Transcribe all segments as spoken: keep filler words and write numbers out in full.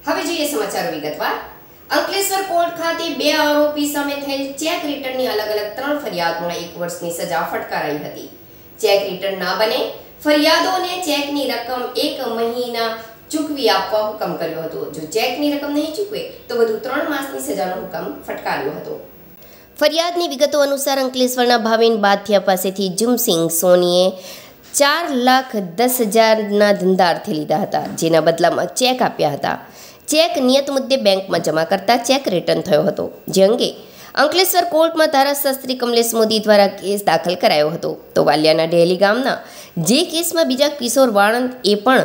હવે જોઈએ સમાચારો વિગતવાર। અંકલેશ્વર કોર્ટ ખાતે બે આરોપી સામે થયેલ ચેક રિટર્નની અલગ અલગ ત્રણ ફરિયાદોમાં એક વર્ષની સજા ફટકારાઈ હતી। ચેક રિટર્ન ના બને, ફરિયાદોને ચેકની રકમ એક મહિના ચૂકવી આપવા હુકમ કર્યો હતો। જો ચેકની રકમ નહીં ચૂકવે તો વધુ ત્રણ માસની સજાનો હુકમ ફટકાર્યો હતો। ફરિયાદની વિગતો અનુસાર અંકલેશ્વરના ભાવિન બાથિયા પાસેથી જુમસિંહ સોનીએ ચાર લાખ દસ હજારના ધંધાર્થે લીધા હતા, જેના બદલામાં ચેક આપ્યા હતા। ચેક નિયત મુદ્દે બેંકમાં જમા કરતા ચેક રિટર્ન થયો હતો, જે અંગે અંકલેશ્વર કોર્ટમાં ધારાશાસ્ત્રી કમલેશ મોદી દ્વારા કેસ દાખલ કરાયો હતો। તો વાલિયાના ડેલી ગામના જે કેસમાં બીજા કિશોર વાળંદ એ પણ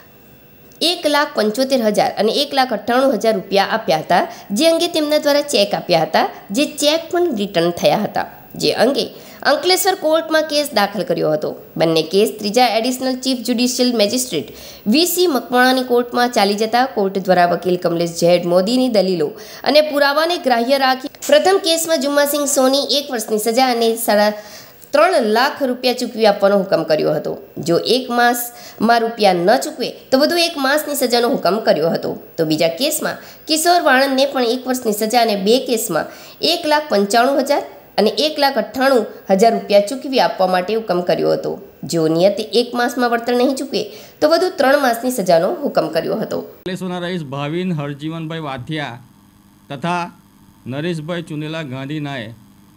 એક લાખ પંચોતેર હજાર અને એક લાખ અઠ્ઠાણું હજાર રૂપિયા આપ્યા હતા, જે અંગે તેમના દ્વારા ચેક આપ્યા હતા, જે ચેક પણ રિટર્ન થયા હતા, જે અંગે અંકલેશ્વર કોર્ટમાં કેસ દાખલ કર્યો હતો। બંને કેસ ત્રીજા additional chief judicial magistrate VC મકવાણાની કોર્ટમાં ચાલી જતા કોર્ટ દ્વારા વકીલ કમલેશ ઝેડ મોદીની દલીલો અને પુરાવાને ગ્રાહ્ય રાખી પ્રથમ કેસમાં જુમ્માસિંહ સોની એક વર્ષની સજા અને સાડા ત્રણ લાખ રૂપિયા ચૂકવી આપવાનો હુકમ કર્યો હતો। જો એક માસમાં રૂપિયા ન ચૂકવે તો વધુ એક માસની સજાનો હુકમ કર્યો હતો। તો બીજા કેસમાં કિશોર વાળંદને પણ એક વર્ષની સજા અને બે કેસમાં એક લાખ પંચાણું હજાર અને એક લાખ અઠ્ઠાણું હજાર રૂપિયા ચૂકવી આપવા માટે હુકમ કર્યો હતો। જો નિયત એક માસમાં વળતર નહીં ચૂકવે તો વધુ ત્રણ માસની સજાનો હુકમ કર્યો હતો। અંકલેશ્વરના રહીશ ભાવિન હરજીવનભાઈ વાથિયા તથા નરેશભાઈ ચુનેલા ગાંધીનાએ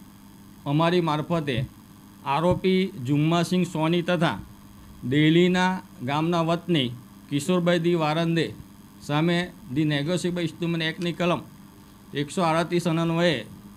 અમારી મારફતે આરોપી જુમ્માસિંહ સોની તથા દિલ્હીના ગામના વતની કિશોરભાઈ દી વારંદે સામે ધી નેગોશિયેબલ ઇન્સ્ટ્રુમેન્ટ એક્ટની કલમ એકસો આડત્રીસ અન્વયે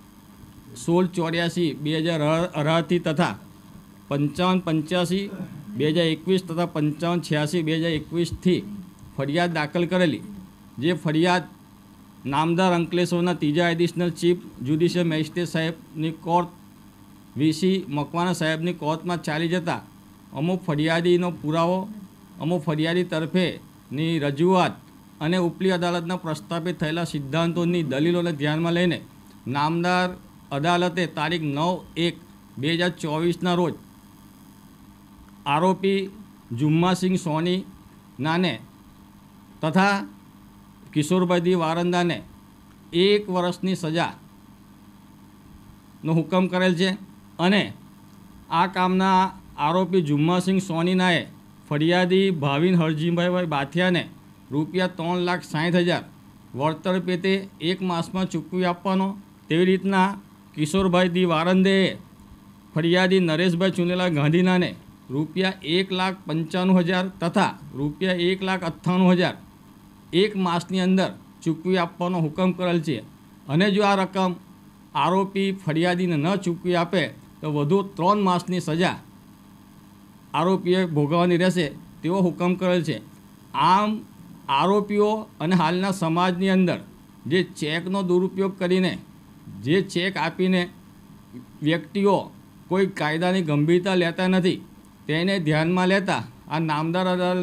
સોળ ચોર્યાસી બે હજાર અઢારથી તથા પંચાવન પંચ્યાસી બે હજાર એકવીસ તથા પંચાવન છ્યાસી બે હજાર એકવીસથી ફરિયાદ દાખલ કરેલી, જે ફરિયાદ નામદાર અંકલેશ્વરના ત્રીજા એડિશનલ ચીફ જ્યુડિશિયલ મેજિસ્ટ્રેટ સાહેબની કોર્ટ વીસી મકવાણા સાહેબની કોર્ટમાં ચાલી જતા અમુક ફરિયાદીનો પુરાવો, અમુક ફરિયાદી તરફેની રજૂઆત અને ઉપલી અદાલતના પ્રસ્થાપિત થયેલા સિદ્ધાંતોની દલીલોને ધ્યાનમાં લઈને નામદાર અદાલતે તારીખ નવ એક બે હજાર ચોવીસના રોજ આરોપી જુમ્માસિંહ સોની નાને તથા કિશોરભાઈ દી વારંદાને એક વર્ષની સજાનો હુકમ કરેલ છે અને આ કામના આરોપી જુમ્માસિંહ સોનીનાએ ફરિયાદી ભાવિન હરજીભાઈ બાથિયાને રૂપિયા ત્રણ લાખ સાઠ હજાર વળતર પેટે એક માસમાં ચૂકવી આપવાનો, તેવી રીતના કિશોરભાઈ દી વારંદેએ ફરિયાદી નરેશભાઈ ચુનેલા ગાંધીનાને રૂપિયા એક લાખ પંચાણું હજાર તથા રૂપિયા એક લાખ અઠ્ઠાણું હજાર એક માસની અંદર ચૂકવી આપવાનો હુકમ કરેલ છે। અને જો આ રકમ આરોપી ફરિયાદીને ન ચૂકવી આપે તો વધુ ત્રણ માસની સજા આરોપીએ ભોગવવાની રહેશે તેવો હુકમ કરેલ છે। આમ આરોપીઓ અને હાલના સમાજની અંદર જે ચેકનો દુરુપયોગ કરીને જે ચેક આપીને વ્યક્તિઓ કોઈ કાયદાની ગંભીરતા લેતા નથી, તેને ધ્યાનમાં લેતા આ નામદાર અદાલત